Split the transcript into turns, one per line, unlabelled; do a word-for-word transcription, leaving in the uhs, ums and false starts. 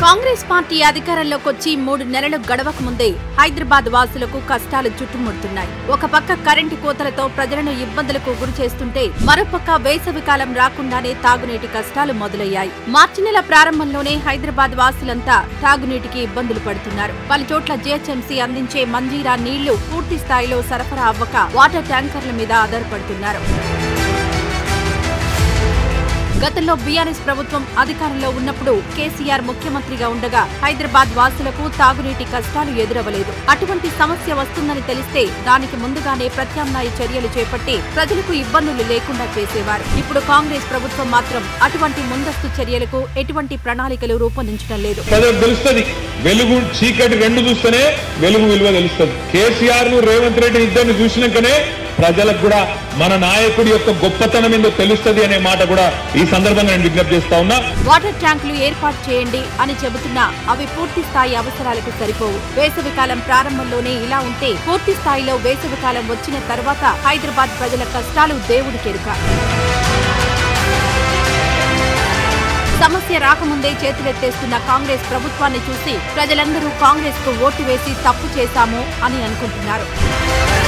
Congress party అధికారంలోకి వచ్చి మూడు నెలలు గడవక ముందే హైదరాబాద్ వాసులకు కష్టాలు చుట్టుముడుతున్నాయి. ఒక పక్క కరెంటు కోతలతో ప్రజలను ఇబ్బందులకు గురి చేస్తుంటే మరోపక్క వేసవికాలం రాకుండానే తాగునీటి కష్టాలు మొదలయ్యాయి. మార్చి నెల ప్రారంభంలోనే హైదరాబాద్ వాసులంతా తాగునీటికి ఇబ్బందులు పడుతున్నారు. పలు చోట్ల జీహెచ్ఎంసీ అందించే మంజీరా నీళ్లు పూర్తి స్థాయిలో సరఫరా అవ్వక వాటర్ ట్యాంకర్ల మీద ఆధారపడుతున్నారు. గతంలో బీఆర్ఎస్ ప్రభుత్వం అధికారంలో ఉన్నప్పుడు కేసీఆర్ ముఖ్యమంత్రిగా ఉండగా హైదరాబాద్ వాసులకు తాగునీటి కష్టాలు ఎదురవలేదు. అటువంటి సమస్య వస్తుందని తెలిస్తే దానికి ముందుగానే ప్రత్యామ్నాయ చర్యలు చేపట్టి ప్రజలకు ఇబ్బందులు లేకుండా చేసేవారు. ఇప్పుడు కాంగ్రెస్ ప్రభుత్వం మాత్రం అటువంటి ముందస్తు చర్యలకు ఎటువంటి ప్రణాళికలు రూపొందించడం లేదు.
వెలుగు చీకటి రెండు చూస్తేనే వెలుగు విలువ తెలుస్తుంది. కేసీఆర్ ను రేవంత్ రెడ్డి ఇద్దరిని చూసినాకనే ప్రజలకు కూడా మన నాయకుడి యొక్క గొప్పతనం ఏందో తెలుస్తుంది అనే మాట కూడా ఈ సందర్భంగా నేను విజ్ఞప్తి చేస్తా ఉన్నా.
వాటర్ ట్యాంకులు ఏర్పాటు చేయండి అని చెబుతున్నా అవి పూర్తి స్థాయి అవసరాలకు సరిపోవు. వేసవికాలం ప్రారంభంలోనే ఇలా ఉంటే పూర్తి స్థాయిలో వేసవికాలం వచ్చిన తర్వాత హైదరాబాద్ ప్రజల కష్టాలు దేవుడికెరుక. సమస్య రాకముందే చేతులెత్తేస్తున్న కాంగ్రెస్ ప్రభుత్వాన్ని చూసి ప్రజలందరూ కాంగ్రెస్ కు ఓటు వేసి తప్పు చేశాము అని అనుకుంటున్నారు.